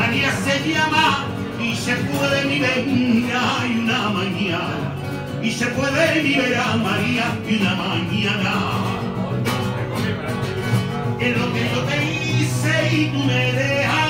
María se llama y se puede ni ver hay una mañana. Y se puede ni ver a María y una mañana. Es lo que yo te hice y tú me dejas.